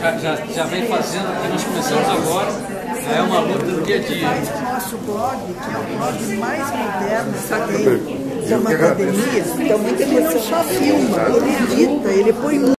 já vem fazendo o que nós começamos agora, é uma luta do dia a dia. O nosso blog, que é o blog mais moderno que tem, que é uma academia, então ele não só filma, ele edita, ele põe